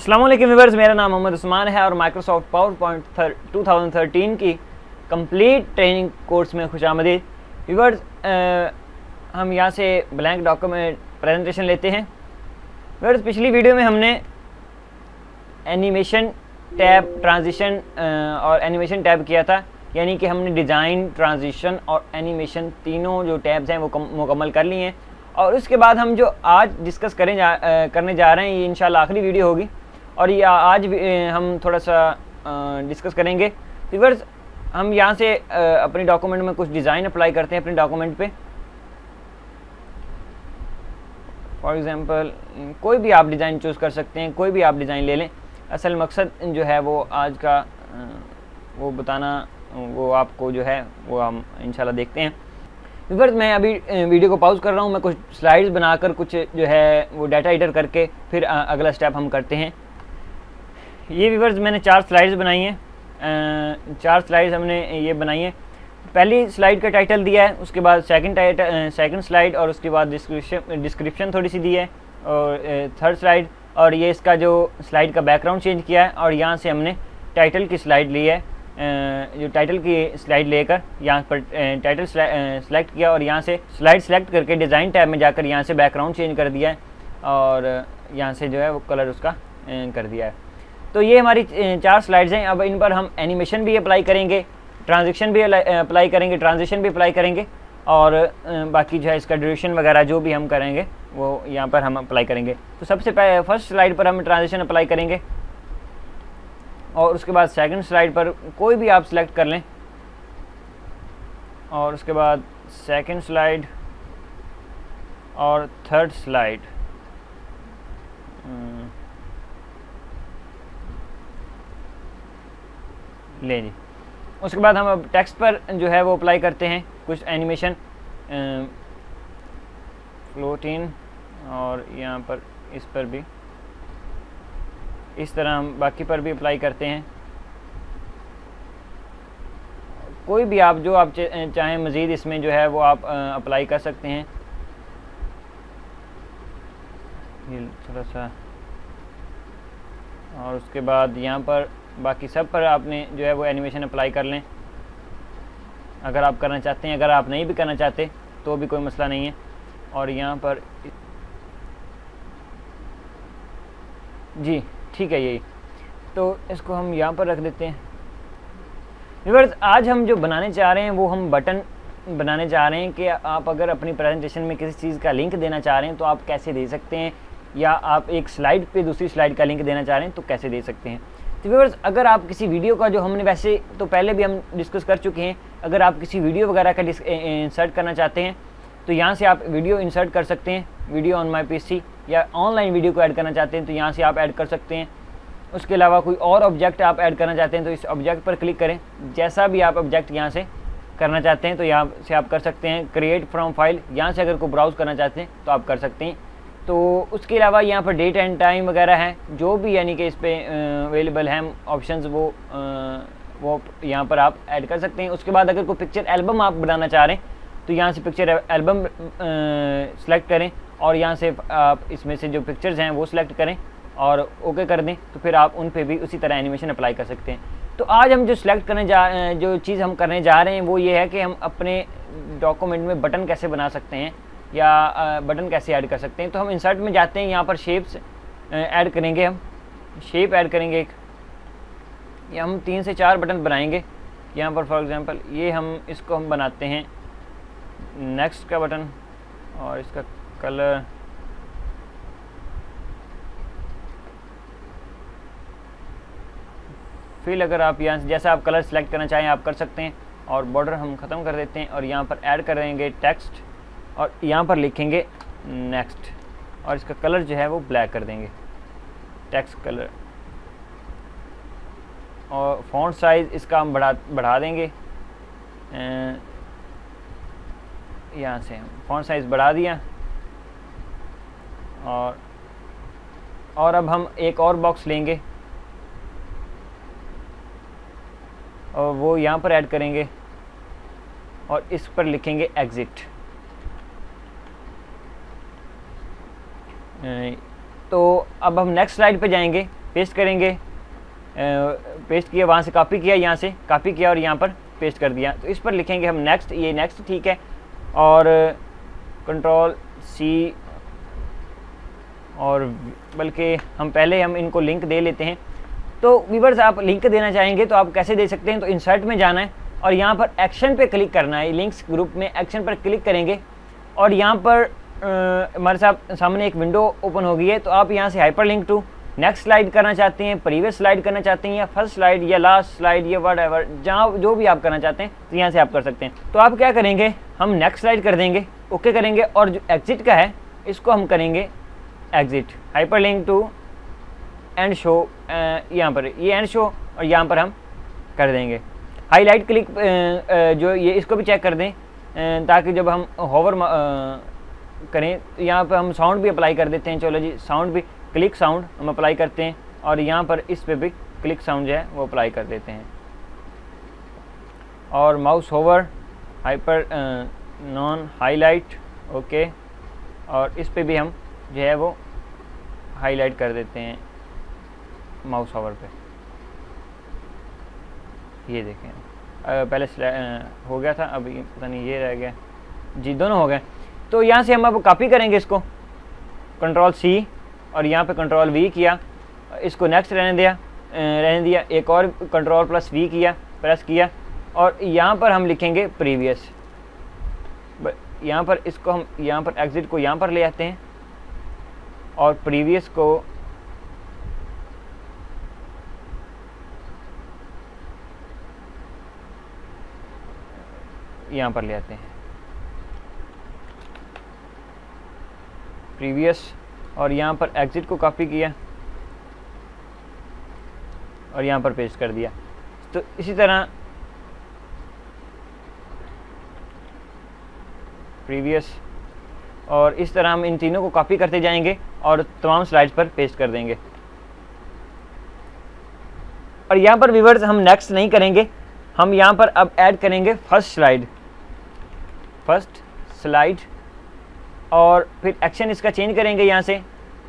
अस्सलाम वालेकुम व्यूअर्स, मेरा नाम मोहम्मद उस्मान है और माइक्रोसॉफ्ट पावर पॉइंट 2013 की कंप्लीट ट्रेनिंग कोर्स में खुशामदीद। व्यूअर्स, हम यहाँ से ब्लैंक डॉक्यूमेंट प्रेजेंटेशन लेते हैं। व्यूअर्स, पिछली वीडियो में हमने एनिमेशन टैब, ट्रांजिशन और एनिमेशन टैब किया था, यानी कि हमने डिज़ाइन, ट्रांजिशन और एनिमेशन तीनों जो टैब्स हैं वो मुकम्मल कर लिए हैं। और उसके बाद हम जो आज डिस्कस करने जा रहे हैं, ये इंशाल्लाह आखिरी वीडियो होगी और ये आज हम थोड़ा सा डिस्कस करेंगे। व्यूअर्स, हम यहाँ से अपने डॉक्यूमेंट में कुछ डिज़ाइन अप्लाई करते हैं अपने डॉक्यूमेंट पे। फॉर एग्ज़ाम्पल कोई भी आप डिज़ाइन चूज़ कर सकते हैं, कोई भी आप डिज़ाइन ले लें। असल मकसद जो है वो आज का वो बताना, वो आपको जो है वो हम इंशाल्लाह देखते हैं। व्यूअर्स, मैं अभी वीडियो को पॉज कर रहा हूँ, मैं कुछ स्लाइड्स बनाकर कुछ जो है वो डाटा एडिटर करके फिर अगला स्टेप हम करते हैं। ये व्यूअर्स, मैंने 4 स्लाइड्स बनाई हैं। 4 स्लाइड्स हमने ये बनाई हैं। पहली स्लाइड का टाइटल दिया है, उसके बाद सेकंड स्लाइड और उसके बाद डिस्क्रिप्शन थोड़ी सी दी है, और थर्ड स्लाइड, और ये इसका जो स्लाइड का बैकग्राउंड चेंज किया है। और यहाँ से हमने टाइटल की स्लाइड ली है, जो टाइटल की स्लाइड लेकर यहाँ पर टाइटल सेलेक्ट किया और यहाँ से स्लाइड सेलेक्ट करके डिज़ाइन टैब में जाकर यहाँ से बैकग्राउंड चेंज कर दिया है और यहाँ से जो है वो कलर उसका कर दिया है। तो ये हमारी 4 स्लाइड्स हैं। अब इन पर हम एनिमेशन भी अप्लाई करेंगे, ट्रांजिशन भी अप्लाई करेंगे, ट्रांजिशन भी अप्लाई करेंगे, और बाकी जो है इसका ड्यूरेशन वगैरह जो भी हम करेंगे वो यहाँ पर हम अप्लाई करेंगे। तो सबसे पहले फर्स्ट स्लाइड पर हम ट्रांजिशन अप्लाई करेंगे और उसके बाद सेकंड स्लाइड पर कोई भी आप सिलेक्ट कर लें, और उसके बाद सेकंड स्लाइड और थर्ड स्लाइड। ले जी। उसके बाद हम अब टेक्स्ट पर जो है वो अप्लाई करते हैं कुछ एनिमेशन, फ्लोट इन, और यहाँ पर इस पर भी इस तरह हम बाकी पर भी अप्लाई करते हैं। कोई भी आप जो आप चाहें मज़ीद इसमें जो है वो आप अप्लाई कर सकते हैं। ये थोड़ा सा, और उसके बाद यहाँ पर बाकी सब पर आपने जो है वो एनिमेशन अप्लाई कर लें अगर आप करना चाहते हैं। अगर आप नहीं भी करना चाहते तो भी कोई मसला नहीं है। और यहाँ पर जी ठीक है, यही तो इसको हम यहाँ पर रख देते हैं। व्यूअर्स, आज हम जो बनाने चाह रहे हैं वो हम बटन बनाने चाह रहे हैं कि आप अगर अपनी प्रेजेंटेशन में किसी चीज़ का लिंक देना चाह रहे हैं तो आप कैसे दे सकते हैं, या आप एक स्लाइड पे दूसरी स्लाइड का लिंक देना चाह रहे हैं तो कैसे दे सकते हैं। तो व्यूअर्स, अगर आप किसी वीडियो का, जो हमने वैसे तो पहले भी हम डिस्कस कर चुके हैं, अगर आप किसी वीडियो वगैरह का इंसर्ट करना चाहते हैं तो यहाँ से आप वीडियो इंसर्ट कर सकते हैं, वीडियो ऑन माई पीसी, या ऑनलाइन वीडियो को ऐड करना चाहते हैं तो यहाँ से आप ऐड कर सकते हैं। उसके अलावा कोई और ऑब्जेक्ट आप ऐड करना चाहते हैं तो इस ऑब्जेक्ट पर क्लिक करें। जैसा भी आप ऑब्जेक्ट यहाँ से करना चाहते हैं तो यहाँ से आप कर सकते हैं। क्रिएट फ्रॉम फाइल, यहाँ से अगर कोई ब्राउज़ करना चाहते हैं तो आप कर सकते हैं। तो उसके अलावा यहाँ पर डेट एंड टाइम वगैरह है, जो भी यानी कि इस पर अवेलेबल हैं ऑप्शंस, वो यहाँ पर आप ऐड कर सकते हैं। उसके बाद अगर कोई पिक्चर एल्बम आप बनाना चाह रहे हैं तो यहाँ से पिक्चर एल्बम सेलेक्ट करें और यहाँ से आप इसमें से जो पिक्चर्स हैं वो सिलेक्ट करें और ओके कर दें, तो फिर आप उन पे भी उसी तरह एनिमेशन अप्लाई कर सकते हैं। तो आज हम जो जो चीज़ हम करने जा रहे हैं वो ये है कि हम अपने डॉक्यूमेंट में बटन कैसे बना सकते हैं या बटन कैसे ऐड कर सकते हैं। तो हम इंसर्ट में जाते हैं, यहाँ पर शेप्स ऐड करेंगे, हम शेप ऐड करेंगे एक, या हम 3 से 4 बटन बनाएंगे। यहाँ पर फॉर एग्जांपल ये इसको हम बनाते हैं नेक्स्ट का बटन, और इसका कलर फिल, अगर आप यहाँ से जैसा आप कलर सेलेक्ट करना चाहें आप कर सकते हैं। और बॉर्डर हम ख़त्म कर देते हैं और यहाँ पर ऐड करेंगे टेक्स्ट और यहाँ पर लिखेंगे नेक्स्ट, और इसका कलर जो है वो ब्लैक कर देंगे, टेक्स्ट कलर। और फ़ॉन्ट साइज़ इसका हम बढ़ा देंगे, यहाँ से हम फ़ॉन्ट साइज़ बढ़ा दिया। और अब हम एक और बॉक्स लेंगे और वो यहाँ पर ऐड करेंगे और इस पर लिखेंगे एग्ज़िट। तो अब हम नेक्स्ट स्लाइड पे जाएंगे। पेस्ट करेंगे, पेस्ट किया, वहाँ से कॉपी किया, यहाँ से कॉपी किया और यहाँ पर पेस्ट कर दिया। तो इस पर लिखेंगे हम नेक्स्ट, ये नेक्स्ट ठीक है, और कंट्रोल सी, और बल्कि हम पहले हम इनको लिंक दे लेते हैं। तो व्यूअर्स आप लिंक देना चाहेंगे तो आप कैसे दे सकते हैं, तो इंसर्ट में जाना है और यहाँ पर एक्शन पे क्लिक करना है, लिंक्स ग्रुप में एक्शन पर क्लिक करेंगे और यहाँ पर हमारे सामने एक विंडो ओपन हो गई है। तो आप यहाँ से hyper link to next slide करना चाहते हैं, प्रीवियस स्लाइड करना चाहते हैं, या फर्स्ट स्लाइड या लास्ट स्लाइड या वट एवर, जहाँ जो भी आप करना चाहते हैं तो यहाँ से आप कर सकते हैं। तो आप क्या करेंगे, हम नेक्स्ट स्लाइड कर देंगे, ओके करेंगे, और जो एग्जिट का है इसको हम करेंगे exit, hyper link to end show, यहाँ पर ये एंड शो और यहाँ पर हम कर देंगे हाईलाइट क्लिक, जो ये इसको भी चेक कर दें ताकि जब हम होवर करें तो यहाँ पर हम साउंड भी अप्लाई कर देते हैं। चलो जी, साउंड भी, क्लिक साउंड हम अप्लाई करते हैं और यहाँ पर इस पे भी क्लिक साउंड जो है वो अप्लाई कर देते हैं, और mouse hover hyper non highlight, okay, और इस पे भी हम जो है वो हाईलाइट कर देते हैं माउस होवर पे। ये देखें, पहले हो गया था, अब पता नहीं ये रह गया जी, दोनों हो गए। तो यहाँ से हम अब कॉपी करेंगे इसको, कंट्रोल सी और यहाँ पे कंट्रोल वी किया, इसको नेक्स्ट रहने दिया, एक और कंट्रोल प्लस वी किया, प्रेस किया, और यहाँ पर हम लिखेंगे प्रीवियस। यहाँ पर इसको हम यहाँ पर एग्जिट को यहाँ पर ले आते हैं और प्रीवियस को यहाँ पर ले आते हैं, प्रीवियस, और यहाँ पर एग्जिट को कॉपी किया और यहाँ पर पेस्ट कर दिया। तो इसी तरह प्रीवियस, और इस तरह हम इन तीनों को कॉपी करते जाएंगे और तमाम स्लाइड्स पर पेस्ट कर देंगे। और यहाँ पर व्यूअर्स हम नेक्स्ट नहीं करेंगे, हम यहाँ पर अब ऐड करेंगे फर्स्ट स्लाइड, और फिर एक्शन इसका चेंज करेंगे, यहाँ से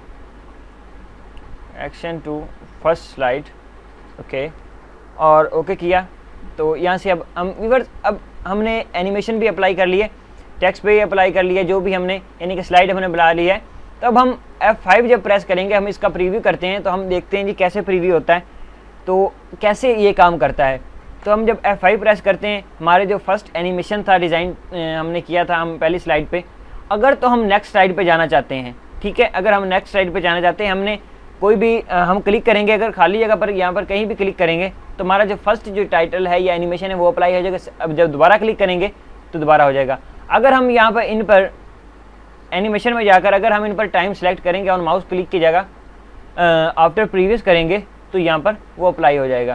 action to first slide, okay, और ओके किया। तो यहाँ से अब हम व्यूअर्स, अब हमने एनिमेशन भी अप्लाई कर लिया, टेक्स्ट पे अप्लाई कर लिया, जो भी हमने यानी कि स्लाइड हमने बना ली है। तो अब हम F5 जब प्रेस करेंगे, हम इसका प्रीव्यू करते हैं, तो हम देखते हैं जी कैसे प्रीव्यू होता है, तो कैसे ये काम करता है। तो हम जब F5 प्रेस करते हैं, हमारे जो फर्स्ट एनिमेशन था, डिज़ाइन हमने किया था हम पहली स्लाइड पे, अगर तो हम नेक्स्ट स्लाइड पे जाना चाहते हैं, ठीक है, अगर हम नेक्स्ट स्लाइड पे जाना चाहते हैं, हमने कोई भी हम क्लिक करेंगे, अगर खाली जगह पर यहाँ पर कहीं भी क्लिक करेंगे तो हमारा जो फर्स्ट जो टाइटल है या एनिमेशन है वो अप्लाई हो जाएगा। अब जब दोबारा क्लिक करेंगे तो दोबारा हो जाएगा। अगर हम यहाँ पर इन पर एनिमेशन में जाकर अगर हम इन पर टाइम सेलेक्ट करेंगे और माउस क्लिक की जगह आफ्टर प्रीवियस करेंगे तो यहाँ पर वो अप्लाई हो जाएगा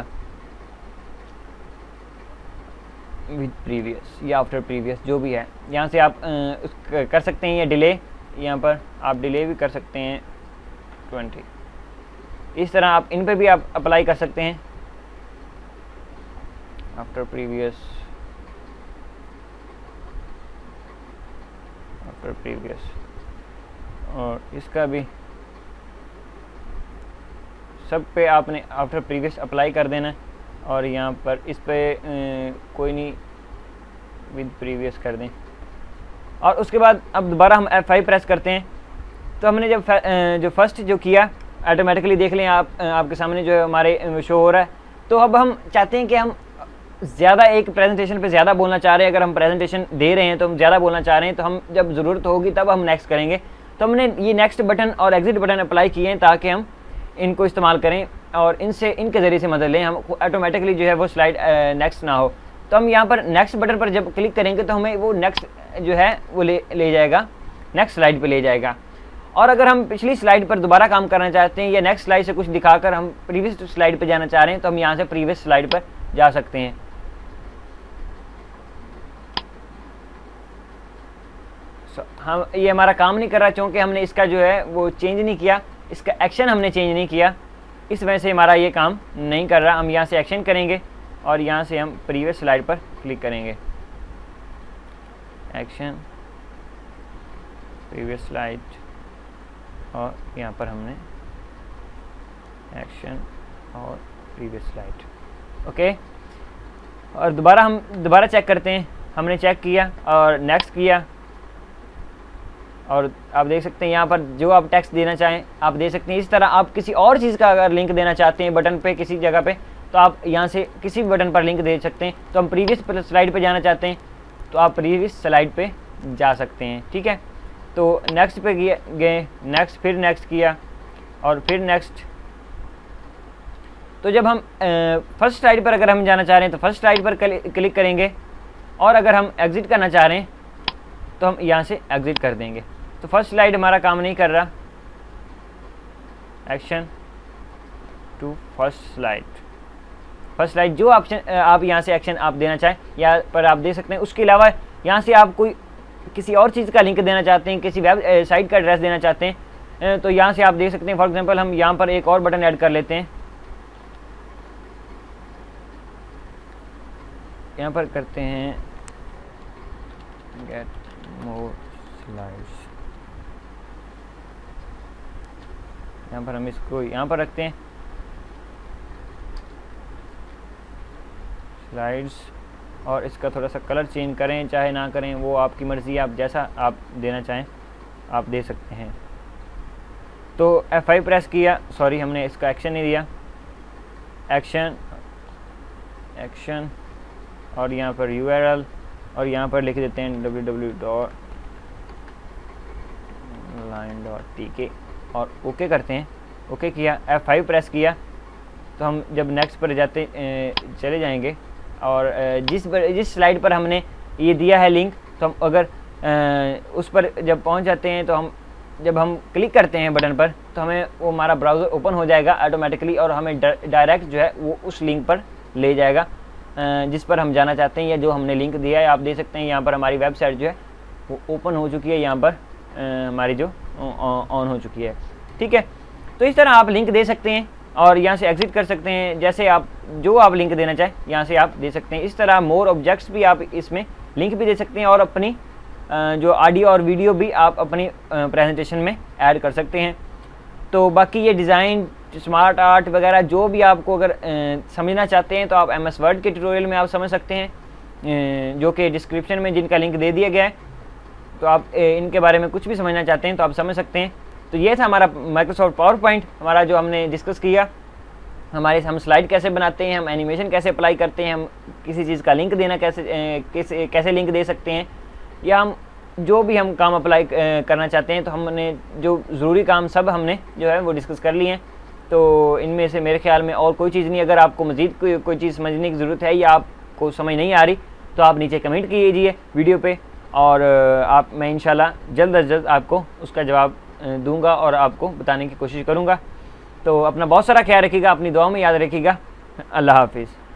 विद प्रीवियस या आफ्टर प्रीवियस, जो भी है। यहाँ से आप कर सकते हैं, या डिले, यहाँ पर आप डिले भी कर सकते हैं 20, इस तरह आप इन पे भी आप अप्लाई कर सकते हैं आफ्टर प्रीवियस, और इसका भी सब पे आपने आफ्टर प्रीवियस अप्लाई कर देना है, और यहाँ पर इस पे कोई नहीं, विद प्रीवियस कर दें। और उसके बाद अब दोबारा हम F5 प्रेस करते हैं, तो हमने जब जो फर्स्ट जो किया ऑटोमेटिकली देख लें आप, आपके सामने जो हमारे शो हो रहा है। तो अब हम चाहते हैं कि हम ज़्यादा एक प्रेजेंटेशन पे ज़्यादा बोलना चाह रहे हैं, अगर हम प्रेजेंटेशन दे रहे हैं तो हम ज़्यादा बोलना चाह रहे हैं, तो हम जब ज़रूरत होगी तब हम नेक्स्ट करेंगे। तो हमने ये नेक्स्ट बटन और एग्जिट बटन अप्लाई किए हैं ताकि हम इनको इस्तेमाल करें और इनसे इनके ज़रिए से मदद लें, हम ऑटोमेटिकली जो है वो स्लाइड नेक्स्ट ना हो। तो हम यहाँ पर नेक्स्ट बटन पर जब क्लिक करेंगे तो हमें वो नेक्स्ट जो है वो ले जाएगा, नेक्स्ट स्लाइड पे ले जाएगा। और अगर हम पिछली स्लाइड पर दोबारा काम करना चाहते हैं या नेक्स्ट स्लाइड से कुछ दिखाकर हम प्रीवियस स्लाइड पे जाना चाह रहे हैं तो हम यहाँ से प्रीवियस स्लाइड पर जा सकते हैं। हम ये हमारा काम नहीं कर रहा क्योंकि हमने इसका जो है वो चेंज नहीं किया, इसका एक्शन हमने चेंज नहीं किया, इस वजह से हमारा ये काम नहीं कर रहा। हम यहाँ से एक्शन करेंगे और यहाँ से हम प्रीवियस स्लाइड पर क्लिक करेंगे, एक्शन प्रीवियस स्लाइड, और यहाँ पर हमने एक्शन और प्रीवियस स्लाइड। ओके, और दोबारा चेक करते हैं। हमने चेक किया और नेक्स्ट किया, और आप देख सकते हैं यहाँ पर जो आप टेक्स्ट देना चाहें आप दे सकते हैं। इस तरह आप किसी और चीज़ का अगर लिंक देना चाहते हैं बटन पे किसी जगह पे, तो आप यहाँ से किसी भी बटन पर लिंक दे सकते हैं। तो हम प्रीवियस स्लाइड पे जाना चाहते हैं तो आप प्रीवियस स्लाइड पे जा सकते हैं, ठीक है। तो नेक्स्ट पे गए, नेक्स्ट, फिर नेक्स्ट किया और फिर नेक्स्ट। तो जब हम फर्स्ट स्लाइड पर अगर हम जाना चाह रहे हैं तो फर्स्ट स्लाइड पर क्लिक करेंगे, और अगर हम एग्ज़िट करना चाह रहे हैं तो हम यहाँ से एग्ज़िट कर देंगे। तो फर्स्ट स्लाइड हमारा काम नहीं कर रहा। एक्शन टू फर्स्ट स्लाइड जो ऑप्शन आप यहाँ से एक्शन आप देना चाहें यहाँ पर आप दे सकते हैं। उसके अलावा यहाँ से आप कोई किसी और चीज़ का लिंक देना चाहते हैं, किसी वेब साइट का एड्रेस देना चाहते हैं, तो यहाँ से आप दे सकते हैं। फॉर एग्जांपल हम यहाँ पर एक और बटन ऐड कर लेते हैं। यहाँ पर करते हैं गेट मोर स्लाइड्स। यहाँ पर हम इसको यहाँ पर रखते हैं स्लाइड्स, और इसका थोड़ा सा कलर चेंज करें चाहे ना करें वो आपकी मर्ज़ी है, आप जैसा आप देना चाहें आप दे सकते हैं। तो F5 प्रेस किया, सॉरी हमने इसका एक्शन नहीं दिया, एक्शन और यहाँ पर URL, और यहाँ पर लिख देते हैं www.line.tk और ओके करते हैं। ओके किया, F5 प्रेस किया, तो हम जब नेक्स्ट पर चले जाएंगे, और जिस स्लाइड पर हमने ये दिया है लिंक, तो हम अगर उस पर जब पहुंच जाते हैं तो जब हम क्लिक करते हैं बटन पर तो हमें वो हमारा ब्राउज़र ओपन हो जाएगा ऑटोमेटिकली, और हमें डायरेक्ट जो है वो उस लिंक पर ले जाएगा जिस पर हम जाना चाहते हैं, या जो हमने लिंक दिया है। आप देख सकते हैं यहाँ पर हमारी वेबसाइट जो है वो ओपन हो चुकी है, यहाँ पर हमारी जो ऑन हो चुकी है, ठीक है। तो इस तरह आप लिंक दे सकते हैं और यहाँ से एग्ज़िट कर सकते हैं। जैसे आप जो आप लिंक देना चाहें यहाँ से आप दे सकते हैं। इस तरह मोर ऑब्जेक्ट्स भी आप इसमें लिंक भी दे सकते हैं, और अपनी जो ऑडियो और वीडियो भी आप अपनी प्रेजेंटेशन में ऐड कर सकते हैं। तो बाकी ये डिज़ाइन, स्मार्ट आर्ट वगैरह जो भी आपको अगर समझना चाहते हैं तो आप MS वर्ड के ट्यूटोरियल में आप समझ सकते हैं, जो कि डिस्क्रिप्शन में जिनका लिंक दे दिया गया है। तो आप इनके बारे में कुछ भी समझना चाहते हैं तो आप समझ सकते हैं। तो ये था हमारा माइक्रोसॉफ्ट पावर पॉइंट, हमारा जो हमने डिस्कस किया, हम स्लाइड कैसे बनाते हैं, हम एनिमेशन कैसे अप्लाई करते हैं, हम किसी चीज़ का लिंक देना कैसे लिंक दे सकते हैं, या हम जो भी हम काम अप्लाई करना चाहते हैं। तो हमने जो ज़रूरी काम सब हमने जो है वो डिस्कस कर लिए हैं। तो इनमें से मेरे ख्याल में और कोई चीज़ नहीं। अगर आपको मज़ीद कोई चीज़ समझने की ज़रूरत है या आपको समझ नहीं आ रही तो आप नीचे कमेंट कीजिए वीडियो पे, और मैं इंशाल्लाह जल्द अज जल्द आपको उसका जवाब दूंगा और आपको बताने की कोशिश करूंगा। तो अपना बहुत सारा ख्याल रखिएगा, अपनी दुआ में याद रखिएगा। अल्लाह हाफिज़।